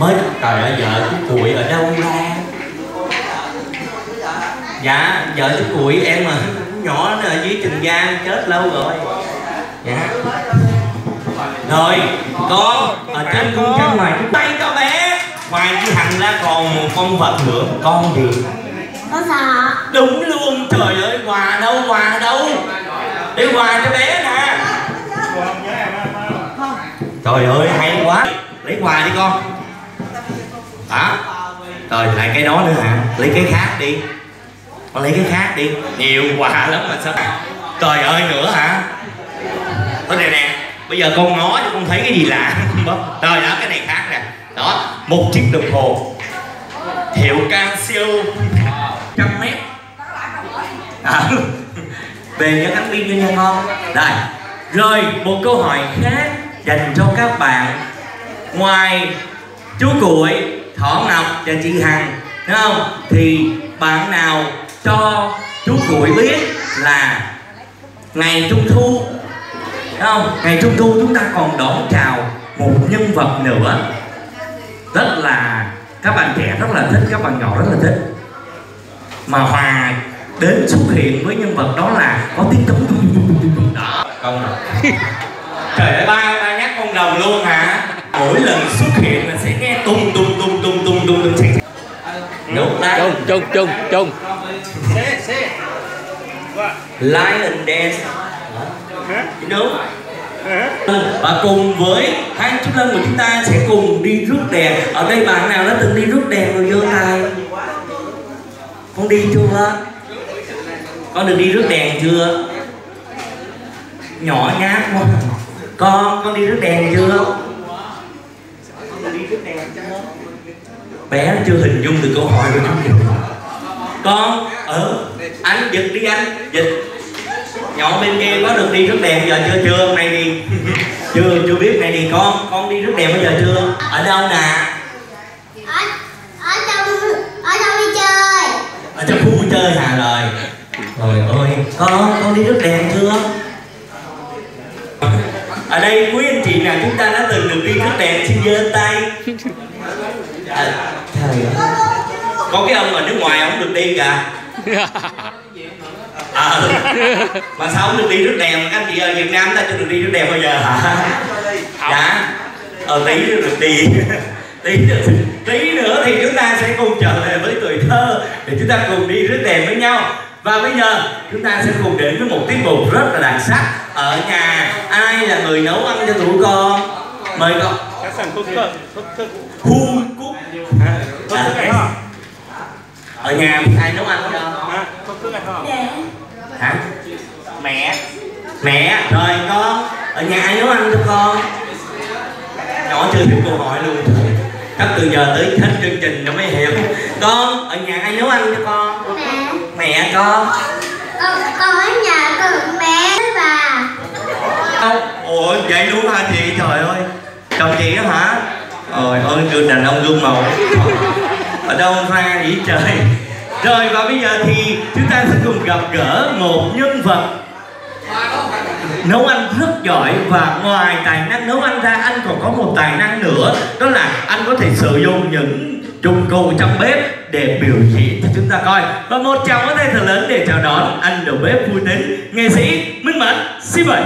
mới trời ơi vợ chú Cuội ở đâu ra? Dạ vợ chú Cuội em mà nhỏ nó ở dưới Trường Giang chết lâu rồi. Dạ rồi con ở trên cung chân ngoài chúng tay cho bé. Ngoài cái Hằng ra còn một con vật nữa. Con gì? Con sợ. Đúng luôn, trời ơi, quà đâu, quà đâu? Để quà cho bé nè. Trời ơi hay quá. Lấy quà đi con. Hả? Rồi lại cái đó nữa hả? Lấy cái khác đi. Con lấy cái khác đi. Nhiều quà lắm mà sao? Trời ơi nữa hả? Thôi nè nè, bây giờ con ngó cho con thấy cái gì lạ không? Rồi đó, cái này khác nè. Đó, một chiếc đồng hồ hiệu Casio 100m. Về cho cắn pin cho nha con. Đây. Rồi một câu hỏi khác dành cho các bạn. Ngoài chú Cuội, Thỏ Ngọc và chị Hằng, đúng không? Thì bạn nào cho chú Cuội biết là ngày Trung Thu, đúng không? Ngày Trung Thu chúng ta còn đón chào một nhân vật nữa rất là các bạn trẻ rất là thích, các bạn nhỏ rất là thích, mà Hòa đến xuất hiện với nhân vật đó là có tiếng trống đó. Con trời ơi, ba nhắc con đồng luôn hả? Mỗi lần xuất hiện là sẽ nghe tung chung Lion Dance đúng. Và cùng với hai chú Lân của chúng ta sẽ cùng đi rước đèn. Ở đây bạn nào đã từng đi rước đèn rồi giơ tay? Con đi chưa? Con được đi rước đèn chưa? Nhỏ nhát quá. Con đi rước đèn chưa? Con đi rước đèn chưa? Bé chưa hình dung được câu hỏi của chúng mình. Con anh giật đi, anh giật. Nhỏ bên kia có được đi rước đèn giờ chưa? Hôm nay đi chưa biết này đi con đi rước đèn bây giờ chưa? Ở đâu nè? Ở trong đi chơi. Ở trong khu vui chơi hả? Rồi ơi con đi rước đèn chưa? Ở đây quý anh chị nào chúng ta đã từng được đi rước đèn xin giơ tay. Trời ơi, có cái ông ở nước ngoài ông được đi kìa. Mà sao không được đi rước đèn? Các anh chị ở Việt Nam ta chưa được đi rước đèn bao giờ hả? Dạ tí nữa được đi. tí nữa thì chúng ta sẽ cùng trở lại với tuổi thơ để chúng ta cùng đi rước đèn với nhau. Và bây giờ chúng ta sẽ cùng đến với một tiết mục rất là đặc sắc. Ở nhà ai là người nấu ăn cho tụi con? Mời con. Hun cúc. Ở nhà ai nấu ăn cho? Hả? Mẹ. Rồi con, ở nhà ai nấu ăn cho con? Nhỏ chưa hiểu câu hỏi luôn. Chắc từ giờ tới hết chương trình nó mới hiểu. Con, ở nhà ai nấu ăn cho con? Mẹ con. Con ở nhà con mẹ với bà. Ủa vậy luôn hả chị? Trời ơi, chồng chị đó hả? Trời ơi, gương đàn ông gương mẫu. Ở đâu ra vậy trời? Rồi và bây giờ thì chúng ta sẽ cùng gặp gỡ một nhân vật nấu ăn rất giỏi. Và ngoài tài năng nấu ăn ra, anh còn có một tài năng nữa. Đó là anh có thể sử dụng những dụng cụ trong bếp để biểu diễn cho chúng ta coi. Và một tràng pháo tay thật lớn để chào đón anh đầu bếp vui tính, nghệ sĩ Minh Mẫn. Xin mời.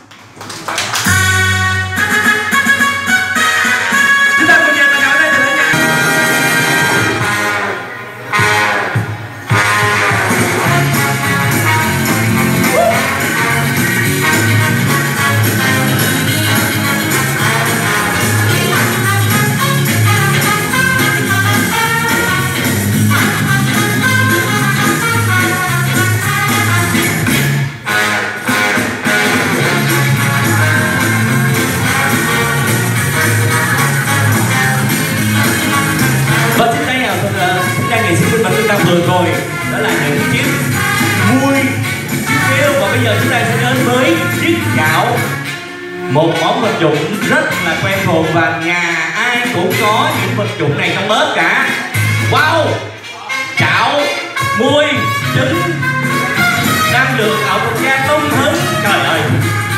Vừa rồi đó là những chiếc muôi, chiếc kêu. Và bây giờ chúng ta sẽ đến với chiếc chảo, một món vật dụng rất là quen thuộc và nhà ai cũng có những vật dụng này trong bếp cả. Wow, chảo muôi trứng đang được ở một gia tung hứng. Trời ơi,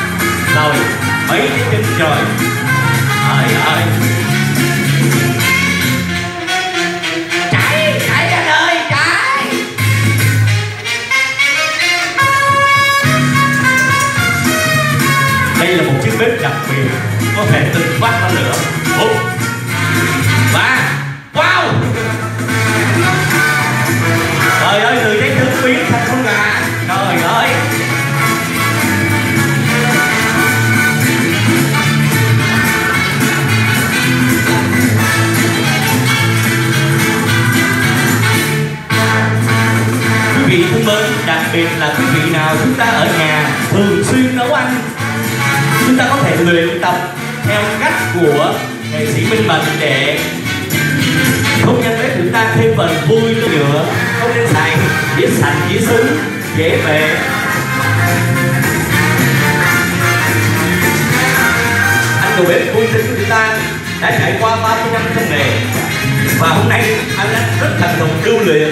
rồi mấy cái trứng trời. Trời ơi, biệt là quý vị nào chúng ta ở nhà thường xuyên nấu ăn, chúng ta có thể luyện tập theo cách của nghệ sĩ Minh Mẫn để không nhân bếp chúng ta thêm phần vui nữa, không nên xài dĩa sành dĩa sứ dễ bể. Anh đầu bếp vui tính của chúng ta đã trải qua 30 năm trong nghề và hôm nay anh đã rất thành thục lưu luyện.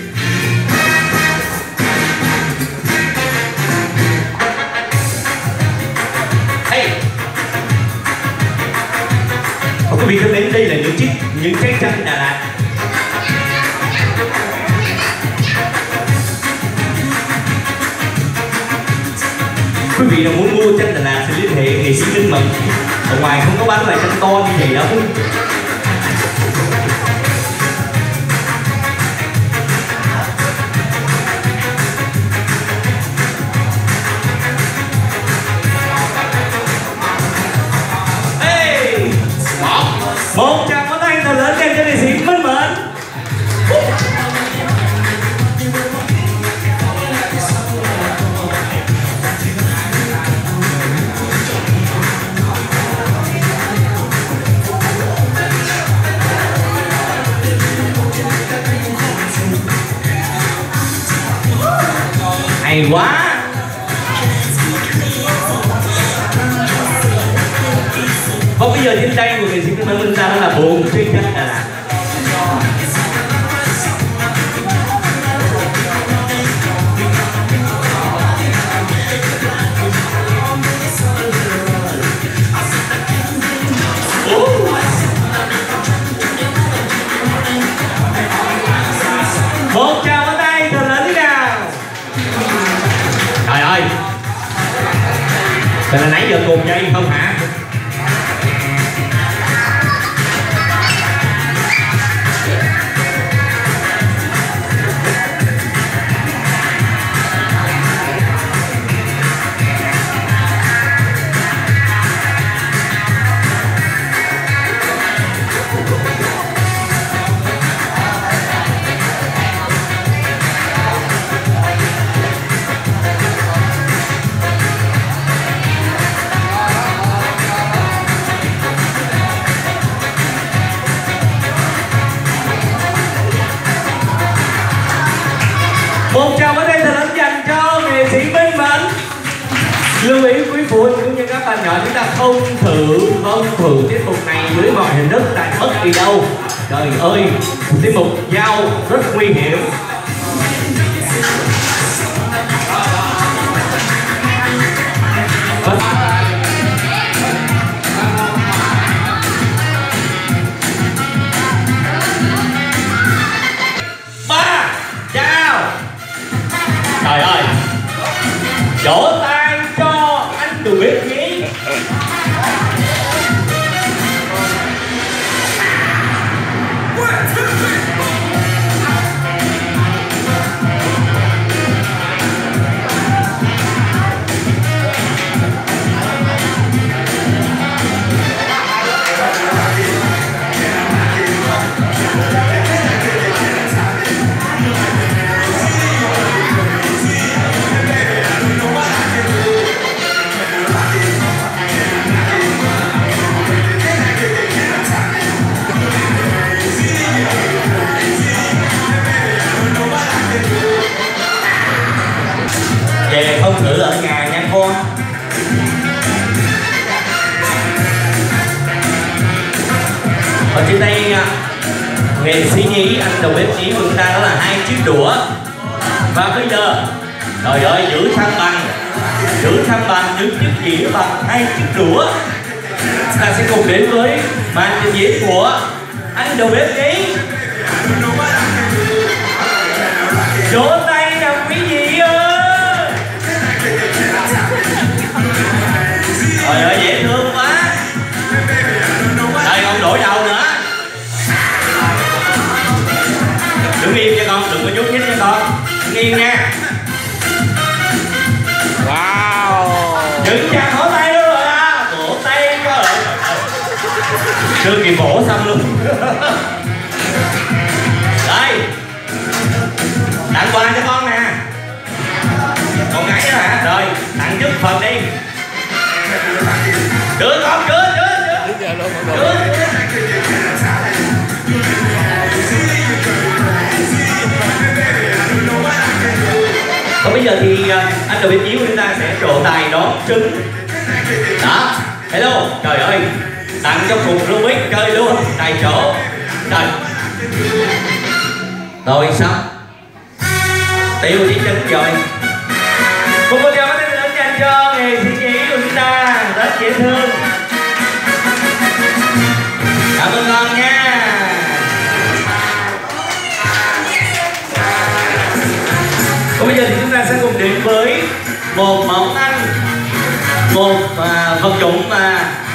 Hey. Và quý vị thân mến, đây là những trái chanh Đà Lạt. Quý vị nào muốn mua chanh Đà Lạt thì liên hệ nghệ sĩ Minh Mẫn. Ở ngoài không có bán loại chanh to như vậy đâu. Hey! Một tràng pháo tay thật lớn dành cho nghệ sĩ Minh Mẫn. Hay quá. Và bây giờ trên đây của nghệ sĩ Minh Mẫn ra đó là 4 trái chanh Đà Lạt. Một tràng pháo tay thật lớn đi nào. Trời ơi, vậy là nãy giờ cùng dây không hả? Một tràng pháo tay thật lớn dành cho nghệ sĩ Minh Mẫn. Lưu ý quý phụ huynh cũng như các bạn nhỏ, chúng ta không thử tiết mục này dưới mọi hình thức tại bất kỳ đâu. Trời ơi, tiết mục dao rất nguy hiểm. Trời ơi, vỗ tay cho anh đầu bếp nhí. Về không thử ở nhà nha con. Ở trên đây nghệ sĩ nhí, anh đầu bếp nhí của chúng ta đó là 2 chiếc đũa. Và bây giờ trời ơi, giữ thăng bằng những chiếc dĩa bằng 2 chiếc đũa. Ta sẽ cùng đến với màn trình diễn của anh đầu bếp nhí. Vỗ tay nào quý vị ơi. Trời ơi, dễ thương quá. Đây, con đổi đầu nữa. Đứng im cho con, đừng có nhúc nhích cho con. Nghiêng nha. Wow. Đừng chặt vỗ tay luôn rồi à. Vỗ tay cơ. Chưa kịp vỗ xong luôn. Đây, tặng quà cho con nè. Một cái nữa hả? Rồi, tặng chút phần đi. Cưa con, cưa. Còn bây giờ thì anh đầu bếp yếu của chúng ta sẽ trổ tài đón trứng. Đó, hello, trời ơi, tặng cho cùng Rubik chơi luôn, tại chỗ. Rồi, rồi xong. Tiêu chỉ trứng rồi. Một con chào mắt lớn dành cho nghệ sĩ nhí của chúng ta, rất dễ thương. Cảm ơn con nha. Còn bây giờ thì chúng ta sẽ cùng đến với một món ăn, một vật dụng mà